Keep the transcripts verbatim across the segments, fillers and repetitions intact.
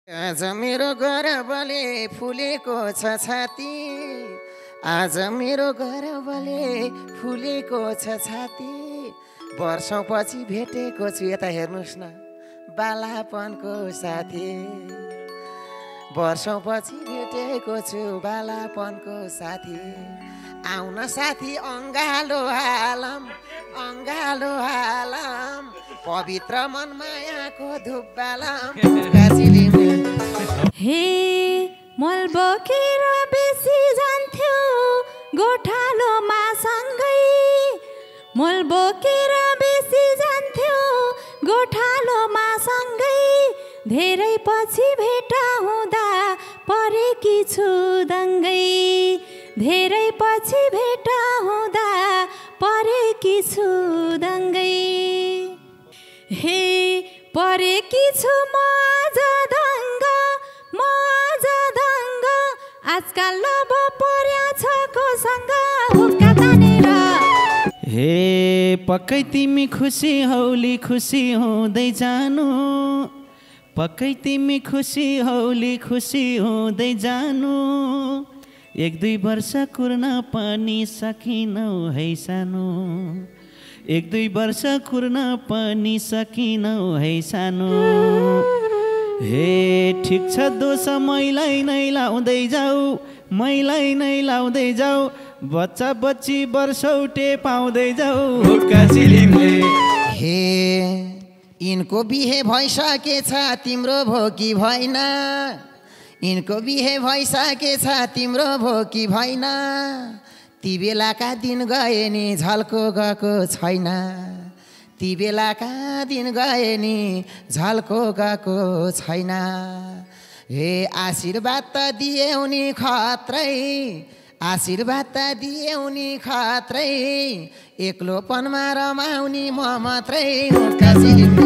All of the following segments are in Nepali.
आज मेरो गर्वले फुलेको छ छाती, आज मेरो गर्वले फुलेको छ छाती। वर्षौँपछि भेटेको छु, यता हेर्नुहोस् न बालापनको साथी। वर्षौँपछि भेटेको छु बालापनको साथी। आउन साथी अङ्गालो हालम, अङ्गालो हालम, पवित्र मन मायाको धुप बालम। हे मल बोकेर बेसी जान्थ्यो गोठालोमा सँगै, मल बोकेर बेसी जान्थ्यो गोठालोमा सँगै। धेरै पछि भेट हुँदा परेकी छु दङ्गै, धेरै पछि भेट हुँदा परेकी छु दङ्गै। हे परेकी छु म आज दङ्ग, म आज दङ्ग, आजकल लब पर्या छ कोसँग हुक्का तानेर। हे पक्कै तिमी खुसी हौली खुसी हुँदै जानु, पक्कै तिमी खुसी हौली खुसी हुँदै जानु। एक दुई वर्ष कुर्न पनि सकिनौ है सानो, एक दुई वर्ष कुर्न पनि सकिनौ है सानो। हे ठिक छ दोष मैलाई नै लाउँदै जाऊ, मैलाई नै लाउँदै जाऊ, बच्चा बच्ची वर्षौटे पाउँदै जाऊ हुक्का चिलिमले। हे यिनको बिहे भइसकेछ तिम्रो भो कि भएन, यिनको बिहे भइसकेछ तिम्रो भो कि भएन। ती बेलाका दिन गए नि झल्को गएको छैन, ती बेलाका दिन गए नि झल्को गएको छैन। हे आशीर्वाद त दियौ नि खत्रै, आशीर्वाद त दियौ नि खत्रै, एक्लोपनमा रमाउनी म मात्रै हुक्का चिलिमले।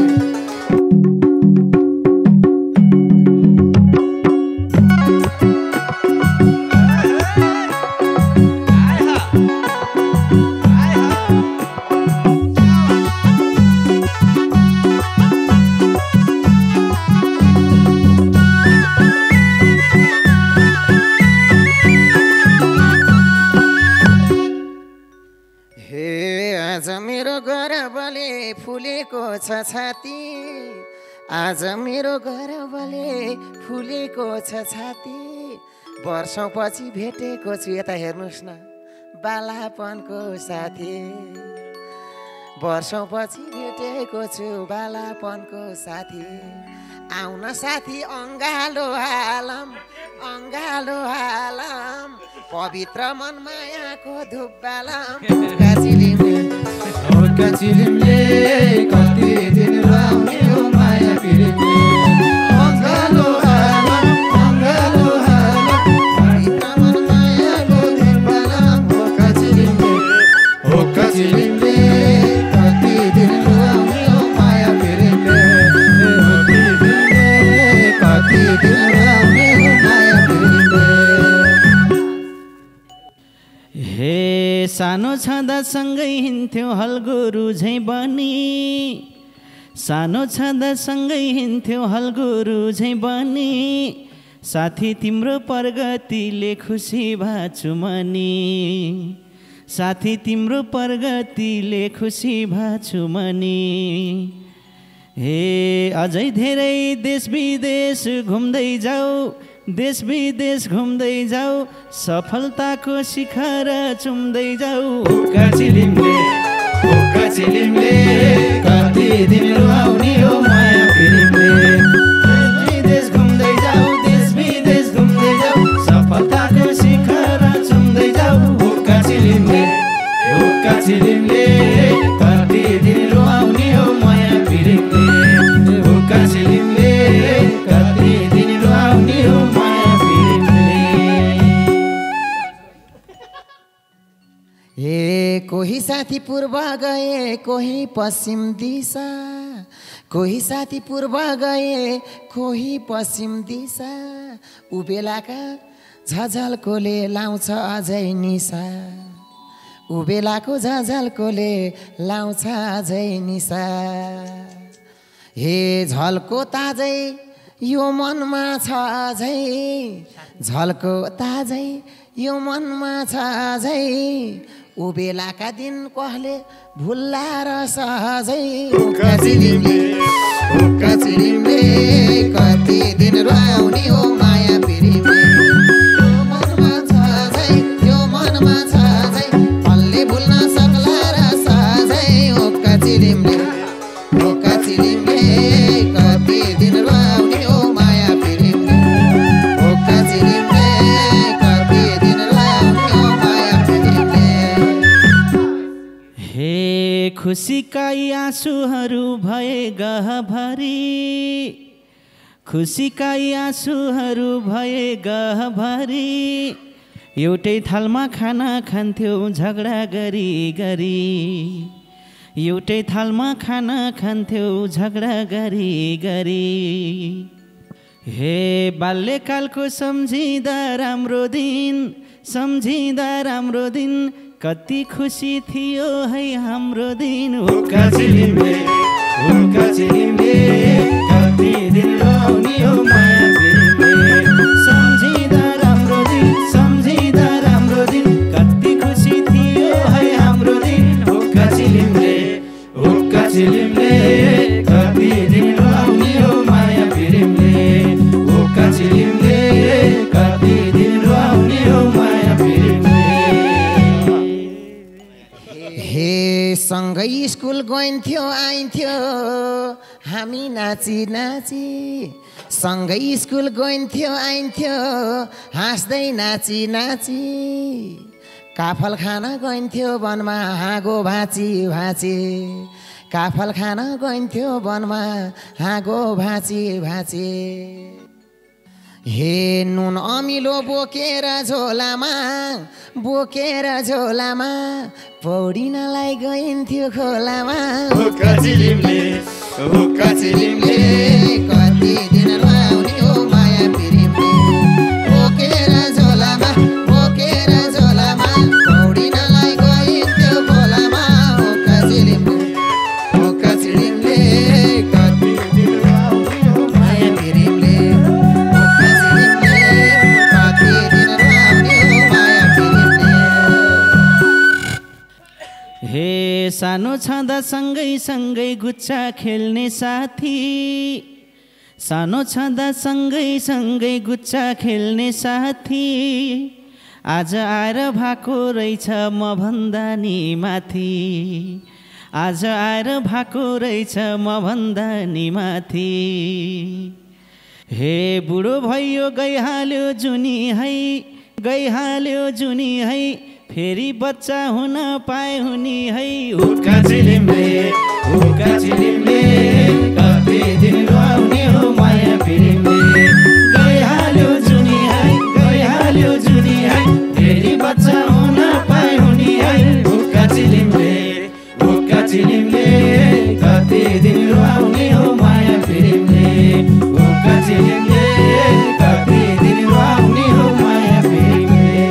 आज मेरो गर्वले फुलेको छ छाती, आज मेरो गर्वले फुलेको छ छाती। वर्षौँपछि भेटेको छु, यता हेर्नुहोस् न बालापनको साथी। वर्षौँपछि भेटेको छु बालापनको साथी। आउन साथी अङ्गालो हालम, अङ्गालो हालम, पवित्र मन मायाको धुप बालम। हुक्का चिलिमले, हुक्का चिलिमले, कति दिन लाउने हो माया पिरिमले। अङ्गालो हालम, अङ्गालो हालम, पवित्र मन मायाको धुप बालम। हुक्का चिलिमले, हुक्का चिलिमले, कति दिन लाउने हो माया पिरिमले। कति दिनले, कति दिन लाउने हो माया पिरिमले। हे सानो छँदा सँगै हिँड्थ्यो हलगुरु झैँ बनी, सानो छँदा सँगै हिँड्थ्यो हलगुरु झैँ बनी। साथी तिम्रो प्रगतिले खुसी भाछु मनी, साथी तिम्रो प्रगतिले खुसी भाछु मनी। हे अझै धेरै देश विदेश घुम्दै जाऊ, देश विदेश घुम्दै जाऊ, सफलताको शिखर चुम्दै जाऊ हुक्का चिलिमले। हुक्का चिलिमले, कति दिन रुवाउने हो माया पिरिमले। देश विदेश घुम्दै जाऊ, देश विदेश घुम्दै जाऊ, सफलताको शिखर चुम्दै जाऊ हुक्का चिलिमले, हुक्का चिलिमले, कति दिन रुवाउने हो माया पिरिमले। हुक्का चिलिमले, कति दिन रुवाउने हो माया पिरिमले। हे कोही साथी पूर्व गए कोही पश्चिम दिशा, कोही साथी पूर्व गए कोही पश्चिम दिशा। उबेलाका झझल्कोले लाउँछ अझै निशा, उबेलाको झझल्कोले लाउँछ अझै निशा। हे झल्को ताजै यो मनमा छ झै झल्को ताजै यो मनमा छ झै ऊ बेलाका दिन कसले भुल्ला र सहजै हुक्का चिलिमले हुक्का चिलिमले कति दिन रुवाउने हो माया पिरिमले यो मनमा छ झै यो मनमा छ झै कसले भुल्न सक्ला र सहजै हुक्का चिलिमले हुक्का चिलिमले कति दिन रुवाउने हो माया पिरिमले हुक्का चिलिमले कति दिन रुवाउने हो माया पिरिमले। हे खुसीका आँसुहरू भए गहभरी खुसीका आँसुहरू भए गहभरी एउटै थालमा खाना खान्थ्यौ झगडा गरी गरी एउटै थालमा खाना खान्थ्यौ झगडा गरी गरी हे बाल्यकालको सम्झिँदा राम्रो दिन सम्झिँदा राम्रो दिन कति खुसी थियो है हाम्रो दिन हुक्का चिलिमले हुक्का चिलिमले कति दिन रुवाउने हो माया पिरिमले सम्झिँदा राम्रो दिन सम्झिँदा राम्रो दिन कति खुसी थियो है हाम्रो दिन हुक्का चिलिमले हुक्का चिलिमले कति दिन रुवाउने हो माया पिरिमले हुक्का चिलिमले कति दिन रुवाउने हो माया पिरिमले। हे सँगै स्कुल गइन्थ्यो आइन्थ्यो हामी नाची नाची सँगै स्कुल गइन्थ्यो आइन्थ्यो हाँस्दै नाची नाची काफल खान गइन्थ्यो वनमा हाँगो भाँची भाँची काफल खान गइन्थ्यो वनमा हाँगो भाँची भाँची हे नुन अमिलो बोकेर झोलामा बोकेर झोलामा पौडिनलाई गइन्थ्यो खोलामा हुक्का चिलिमले हुक्का चिलिमले कति दिन रुवाउने हो माया पिरिमले बोकेर झोलामा बोकेर झोलामा पौडिनलाई गइन्थ्यो खोलामा हुक्का चिलिमले हुक्का चिलिमले कति दिन रुवाउने हो माया पिरिमले हुक्का चिलिमले कति दिन रुवाउने हो माया पिरिमले। हे सानो छँदा सँगै सँगै गुच्चा खेल्ने साथी सानो छँदा सँगै सँगै गुच्चा खेल्ने साथी आज आएर भएको रहेछ म भन्दा नि माथि आज आएर भएको रहेछ म भन्दा नि माथि हे बुढो भयो गइहाल्यो जुनी है गइहाल्यो जुनी है फेरि बच्चा हुन पाए हुनी है हुक्का चिलिमले हुक्का चिलिमले कति दिन रुवाउने हो माया पिरिमले गइहाल्यो जुनी है गइहाल्यो जुनी है फेरि बच्चा हुन पाए हुनी है हुक्का चिलिमले हुक्का चिलिमले कति दिन रुवाउने हो माया पिरिमले हुक्का चिलिमले कति दिन रुवाउने हो माया पिरिमले।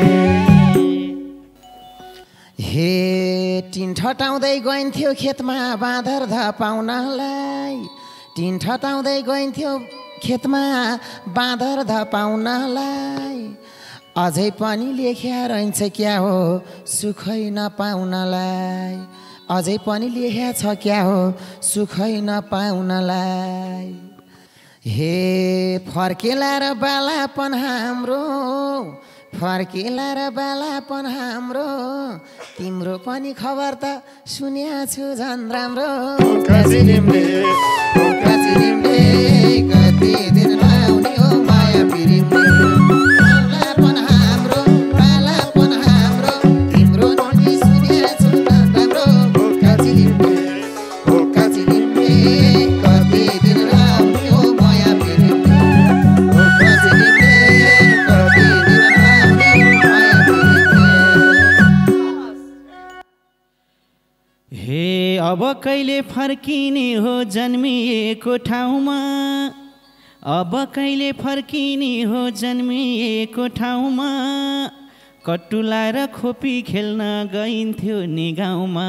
हे टिन ठटाउँदै गइन्थ्यो खेतमा बाँदर धपाउनलाई टिन ठटाउँदै गइन्थ्यो खेतमा बाँदर धपाउनलाई अझै पनि लेख्या रहन्छ क्या हो सुखै नपाउनलाई अझै पनि लेख्या छ क्या हो सुखै नपाउनलाई। हे फर्केला र बालापन हाम्रो फर्केला र बालापन हाम्रो तिम्रो पनि खबर त सुन्या छु झन् राम्रो हुक्का चिलिमले हुक्का चिलिमले कति दिन रुवाउने हो माया पिरिमले बालापन हाम्रो बालापन हाम्रो तिम्रो पनि सुन्या छु झन् राम्रो हुक्का चिलिमले हुक्का चिलिमले कति दिन रुवाउने हो माया पिरिमले हुक्का चिलिमले कति दिन रुवाउने हो माया पिरिमले। हे अब कहिले फर्किने हो जन्मिएको ठाउँमा अब कहिले फर्किने हो जन्मिएको ठाउँमा कटुला र खोपी खेल्न गइन्थ्यो नि गाउँमा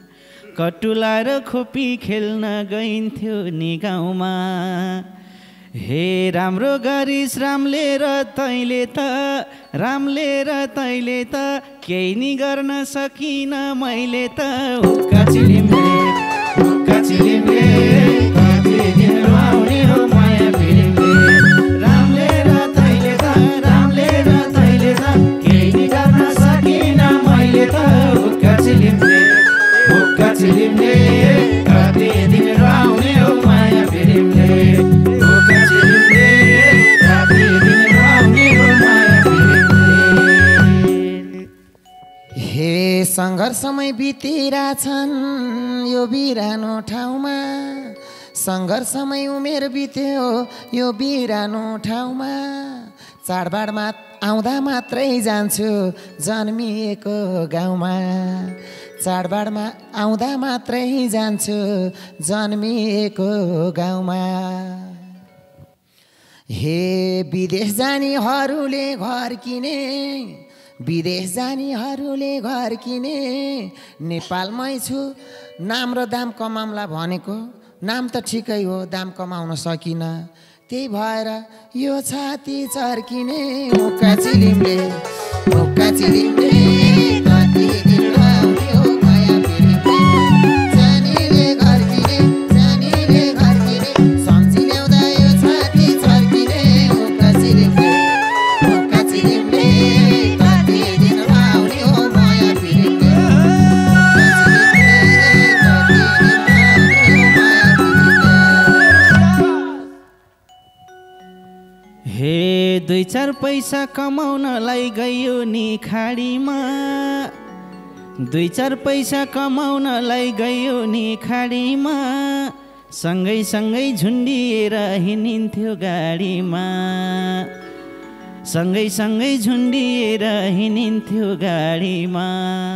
कटुला र खोपी खेल्न गइन्थ्यो नि गाउँमा हे राम्रो गरिस् रामले र तैँले त रामले र तैँले त केही नि गर्न सकिन मैले त हुक्का चिलिमले हुक्का चिलिमले कति दिन रुवाउने हो माया फिलिमले रामले र तैँले त रामले र तैँले त केही नि गर्न सकिन मैले त हुक्का चिलिमले हुक्का चिलिमले कति दिन रुवाउने हो माया फिलिमले हुक्का चिलिमले कति दिन रुवाउने हो माया फिलिमले। हे सङ्घर्षमै बितिरहेछन् यो बिरानो ठाउँमा सङ्घर्षमै उमेर बित्यो यो बिरानो ठाउँमा चाडबाडमा आउँदा मात्रै जान्छु जन्मिएको गाउँमा चाडबाडमा आउँदा मात्रै जान्छु जन्मिएको गाउँमा। हे विदेश जानेहरूले घर किने विदेश जानेहरूले घर किने नेपालमै छु नाम र दाम कमाउँला भनेको नाम त ठिकै हो दाम कमाउन सकिन त्यही भएर यो छाती चर्किने हुक्का चिलिमले हुक्का चिलिमले कति दिन रुवाउने हो माया फिलिमले जानेले घर किने जानेले घर किने सम्झी ल्याउँदा यो छाती चर्किने हुक्का चिलिमले हुक्का चिलिमले कति दिन रुवाउने हो माया फिलिमले हे दुई चार पैसा कमाउनलाई गयो नि खाडीमा दुई चार पैसा कमाउनलाई गयो नि खाडीमा सँगै सँगै झुन्डिएर हिँडिन्थ्यो गाडीमा सँगै सँगै झुन्डिएर हिँडिन्थ्यो गाडीमा।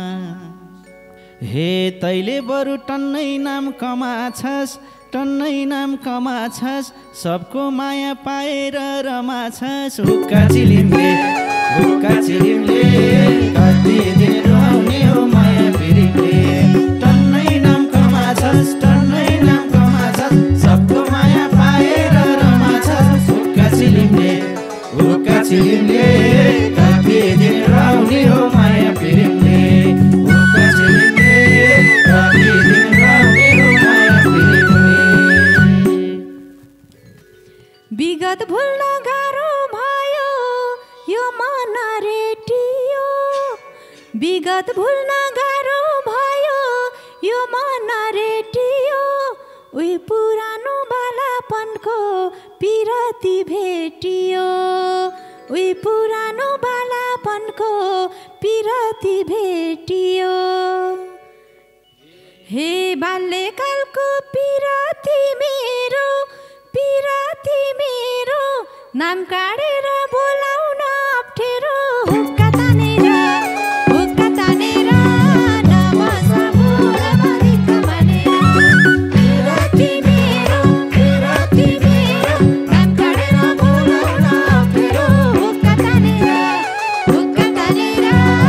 हे तैले बरु टन्नै नाम कमाछस् टन्नै नाम कमाछस् सबको माया पाएर रमाछस् हुक्का चिलिमले हुक्का चिलिमले कति दिन रुवाउने हो माया फिलिमले टन्नै नाम कमाछस् टन्नै नाम कमाछस् सबको माया पाएर रमाछस् हुक्का चिलिमले हुक्का चिलिमले कति दिन रुवाउने हो माया फिलिमले हुक्का चिलिमले कति दिन रुवाउने हो माया फिलिमले। विगत भुल्न गाह्रो भयो यो मन रेटियो विगत भुल्न गाह्रो भयो यो मन रेटियो उही पुरानो बालापनको पिरती भेटियो उही पुरानो बालापनको पिरती भेटियो। हे बाल्यकालको पिरती मेरो पिरती मेरो नाम काढेर बोलाउन अप्ठ्यारो हुक्का तानेर हुक्का तानेर नमस्कार दिक्क मानेर पिरती मेरो पिरती मेरो नाम काढेर बोलाउन अप्ठ्यारो हुक्का तानेर हुक्का तानेर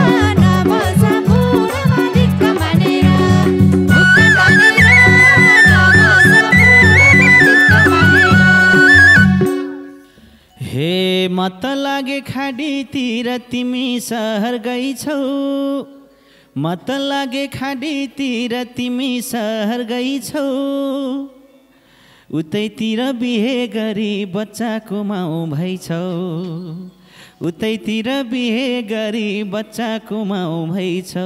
नमस्कार दिक्क मानेर हुक्का तानेर हे म त लागे खाडीतिर तिमी सहर गइछौ म त लागे खाडीतिर तिमी सहर गइछौ उतैतिर बिहे गरी बच्चाको माउ भइछौ उतैतिर बिहे गरी बच्चाको माउ भइछौ।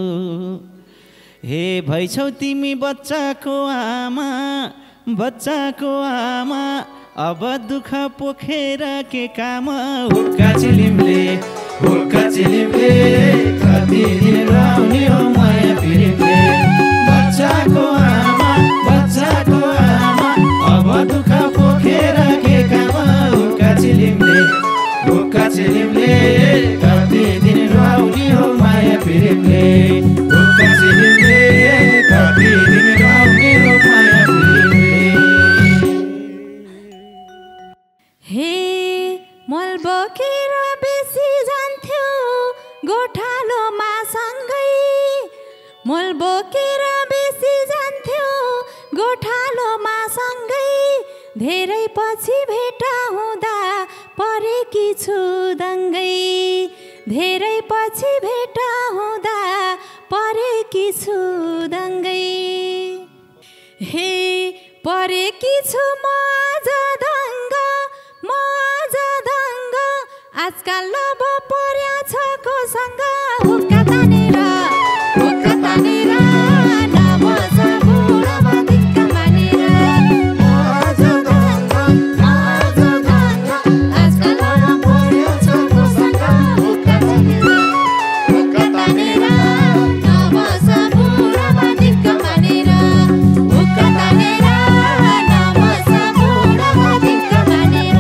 हे भइछौ तिमी बच्चाको आमा बच्चाको आमा अब दुःख पोखेर के काम हुक्का चिलिमले हुक्का चिलिमले कति दिन रुवाउने हो माया फिलिमले बच्चाको आमा बच्चाको आमा अब दुःख पोखेर के काम हुक्का चिलिमले हुक्का चिलिमले कति दिन रुवाउने हो माया फिलिमले हुक्का चिलिमले कति दिन रुवाउने हो माया फिलिमले। हे मल बोकेर बेसी जान्थ्यो गोठालोमा सँगै मल बोकेर बेसी जान्थ्यो गोठालोमा सँगै धेरै पछि भेट परेकी छु दङ्गै धेरै पछि भेट हुँदा परेकी छु दङ्गै हे परेकी छु म आज दङ्ग म आज दङ्ग आजकल लब पर्या छ कोसँग हुक्का तानेर हुक्का तानेर नबस बुढामा दिक्क मानेर आज दङ्ग आज दङ्ग आजकल लब पर्या छ कोसँग हुक्का तानेर हुक्का तानेर नबस बुढामा दिक्क मानेर हुक्का तानेर नबस बुढामा दिक्क मानेर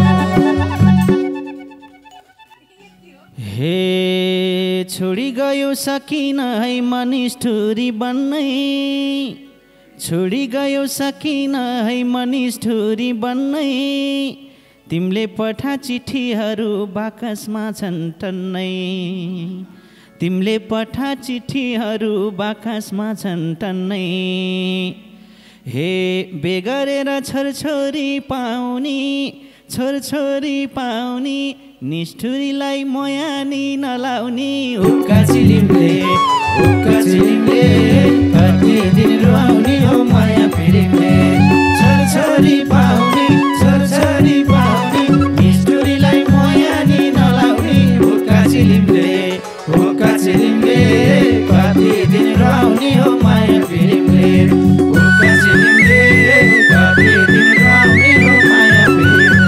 हे छोडी गयो सकिन है मनिष्ठुरी बन्नै छोडी गयो सकिन है मनिष्ठुरी बन्नै तिमीले पठा चिठीहरू बाकसमा छन् टन्नै तिमीले पठा चिठीहरू बाकसमा छन् टन्नै हे बेगरेर छोरछोरी पाउने छोरछोरी पाउने निष्ठुरीलाई मयानी नलाउने हुक्का चिलिमले हुक्का चिलिमले कति दिन रुवाउने हो माया पिरिमले छोरछोरी पाउने छोरछोरी पाउने निष्ठुरीलाई मयानी नलाउने हुक्का चिलिमले हुक्का चिलिमले कति दिन रुवाउने हो माया पिरिमले हुक्का चिलिमले कति दिन रुवाउने हो माया पिरिमले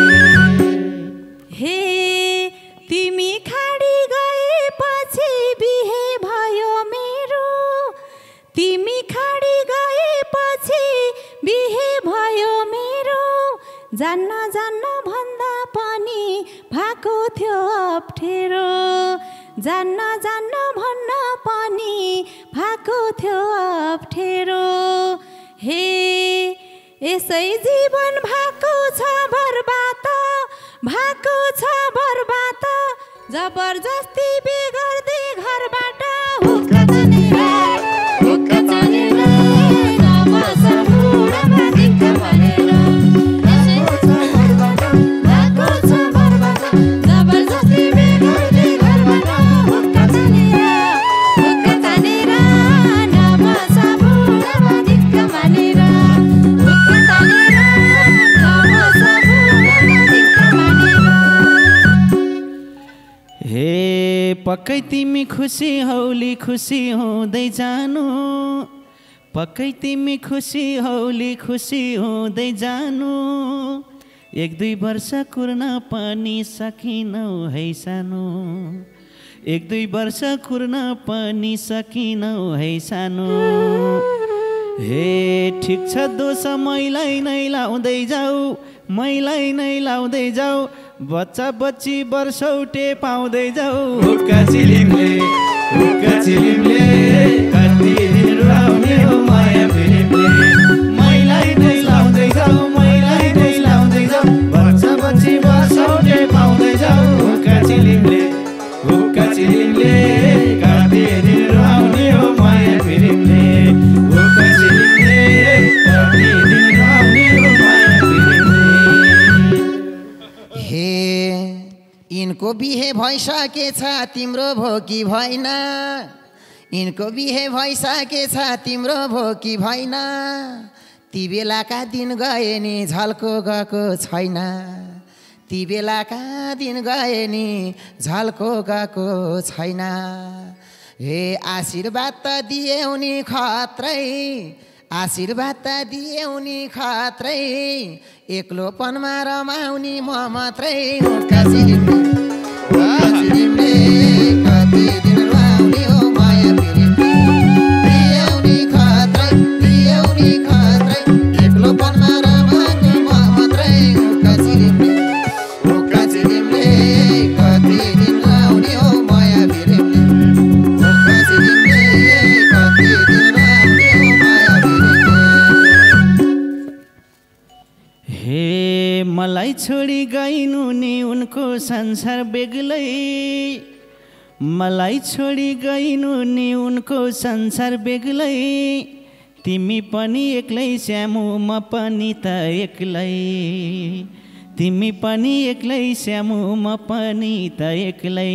हे तिमी खाडी गएपछि बिहे भयो मेरो तिमी खाडी गएपछि बिहे भयो मेरो जान्न जान्न भन्दा पनि भएको थियो अप्ठ्यारो जान्न जान्न भन्न पनि भएको थियो अप्ठ्यारो हे यसै जीवन भएको छ बर्बाद भएको छ बर्बाद जबरजस्ती बेगर्दै घरबाट हुक्का तानेर हुक्का तानेर नबस बुढामा दिक्क मानेर भएको छ बर्बाद जबरजस्ती बेगर्दै घरबाट हुक्का तानेर हुक्का तानेर नबस बुढामा दिक्क मानेर हुक्का तानेर नबस बुढामा दिक्क मानेर हे पक्कै तिमी खुसी हौली खुसी हुँदै जानु पक्कै तिमी खुसी हौली खुसी हुँदै जानु एक दुई वर्ष कुर्न पनि सकिनौ है सानो एक दुई वर्ष कुर्न पनि सकिनौ है सानो हे ठिक छ दोष मैलाई नै लाउँदै जाऊ मैलाई नै लाउँदै जाऊ बच्चा बच्ची वर्षौटे पाउँदै जाऊ हुक्का चिलिमले हुक्का चिलिमले कति दिन रुवाउने हो माया पिरिमले मैलाई नै लाउँदै जाऊ मैलाई नै लाउँदै जाऊ बच्चा बच्ची वर्षौटे पाउँदै जाऊ हुक्का चिलिमले हुक्का चिलिमले कति दिन रुवाउने हो माया पिरिमले हुक्का चिलिमले कति दिन रुवाउने हो माया पिरिमले हे इनको बिहे भइसकेछ तिम्रो भो कि भएन इनको बिहे भइसकेछ तिम्रो भो कि भएन ती बेलाका दिन गए नि झल्को गएको छैन ती बेलाका दिन गए नि झल्को गएको छैन हे आशीर्वाद त दियौ नि खत्रै आशीर्वाद त दियौ नि खत्रै एक्लोपनमा रमाउने म मात्रै हुक्का चिलिमले हुक्का चिलिमले कति दिन रुवाउने हो माया पिरिमले दियौ नि खत्रै दियौ नि खत्रै एक्लोपनमा रमाउने म मात्रै हुक्का चिलिमले हुक्का चिलिमले कति दिन रुवाउने हो माया पिरिमले हुक्का चिलिमले कति दिन रुवाउने हो माया पिरिमले हे मलाई छोडी गइनु नि उनको संसार बेग्लै मलाई छोडी गइनु नि उनको संसार बेग्लै तिमी पनि एक्लै स्यामु म पनि त एक्लै तिमी पनि एक्लै स्यामु म पनि त एक्लै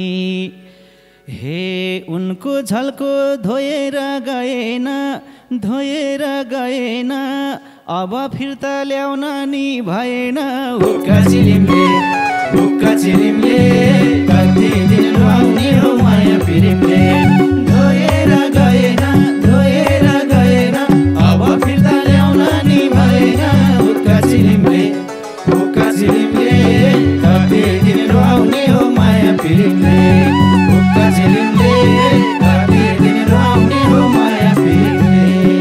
हे उनको झल्को धोएर गएन धोएर गएन अब फिर्ता ल्याउन नि भएन हुक्का चिलिमले हुक्का चिलिमले कति दिन रुवाउने हो माया पिरिमले धोएर गएन धोएर गएन अब फिर्ता ल्याउन नि भएन हुक्का चिलिमले हुक्का चिलिमले कति दिन रुवाउने हो माया पिरिमले हुक्का चिलिमले कति दिन रुवाउने हो माया पिरिमले।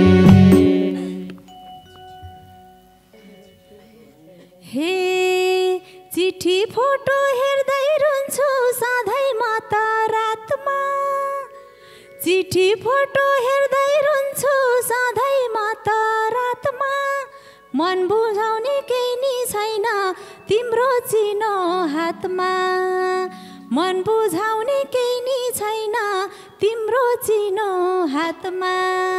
हे चिठी फोटो हेर्दै रुन्छु सधैँ म त रातमा चिठी फोटो हेर्दै रुन्छु सधैँ म त रातमा मन बुझाउने केही नि छैन तिम्रो चिनो हातमा मन बुझाउने केही नि छैन तिम्रो चिनो हातमा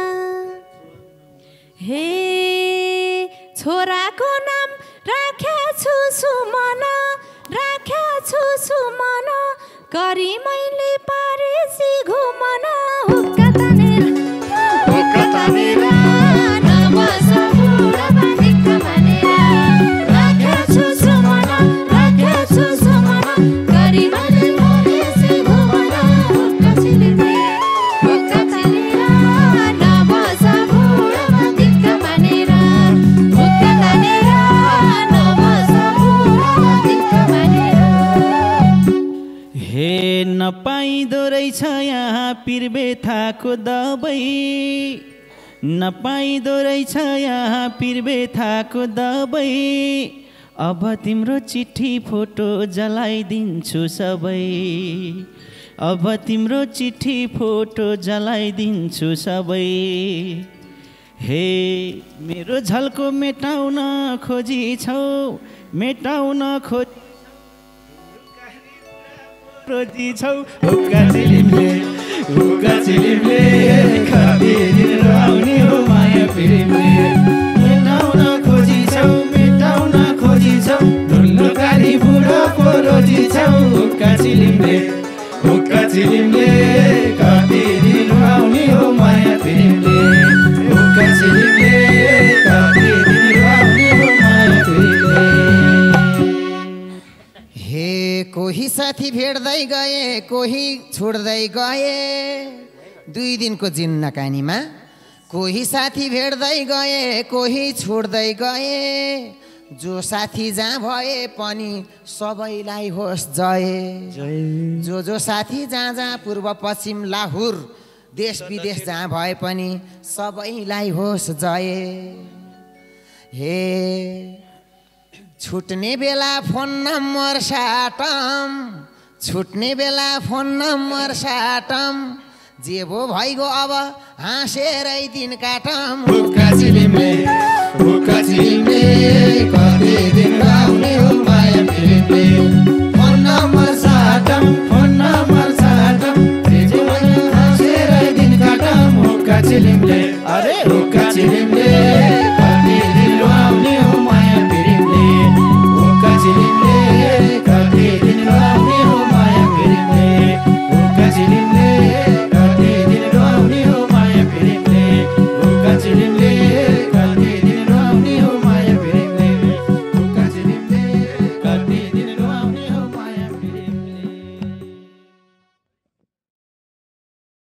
हे छोराको नाम राखेछु सुमन राखेछु सुमन गरी मैले पारेसी घुमन हुक्का तानेर हुक्का तानेर नबस बुढामा दिक्क मानेर राखेछु सुमन राखेछु सुमन गरी मैले पारेसी घुमन हुक्का चिलिमले हुक्का तानेर नबस बुढामा दिक्क मानेर हुक्का तानेर हे नपाइदो रहेछ यहाँ पिरबेथाको दबाई नपाइदो रहेछ यहाँ पिरबेथाको दबाई अब तिम्रो चिठी फोटो जलाइदिन्छु सबै अब तिम्रो चिठी फोटो जलाइदिन्छु सबै हे मेरो झल्को मेटाउन खोजी छौ मेटाउन खोजी रोजी छौ हुक्का चिलिमले हुक्का चिलिमले कति दिन रुवाउने हो माया पिरिमले मेटाउन खोजी छौ मेटाउन खोजी छौ ढुल्लुकारी बुढोको रोजी छौ हुक्का चिलिमले हुक्का चिलिमले कति दिन रुवाउने हो माया पिरिमले हुक्का चिलिमले कति दिन रुवाउने हो माया पिरिमले। हे कोही साथी भेट्दै गए कोही छोड्दै गए दुई दिनको जिन्नकानीमा कोही साथी भेट्दै गए कोही छोड्दै गए जो साथी जहाँ भए पनि सबैलाई होस् जय जो जो साथी जहाँ जहाँ पूर्व पश्चिम लाहुर देश विदेश जहाँ भए पनि सबैलाई होस् जय हे छुट्ने बेला फोन नम्बर साटम छुट्ने बेला फोन नम्बर साटम जे भो भइगयो अब हाँसेरै दिन काटम हुक्का चिलिमले हुक्का चिलिमले कति दिन रुवाउने हो माया पिरिमले